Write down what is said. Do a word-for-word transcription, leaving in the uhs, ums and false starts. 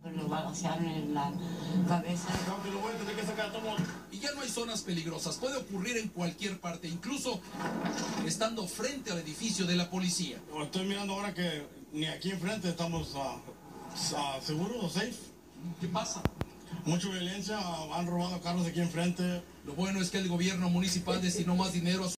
lo balancearon en la cabeza. Y ya no hay zonas peligrosas, puede ocurrir en cualquier parte, incluso estando frente al edificio de la policía. Estoy mirando ahora que ni aquí enfrente estamos uh, uh, seguros o safe. ¿Qué pasa? Mucha violencia, han robado carros aquí enfrente. Lo bueno es que el gobierno municipal destinó más dinero a su